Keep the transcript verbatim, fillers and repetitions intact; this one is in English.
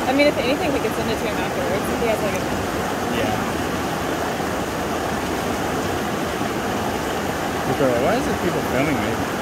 I mean, if anything, we could send it to him afterwards if he has like a... Yeah. People are like, why is there people filming me?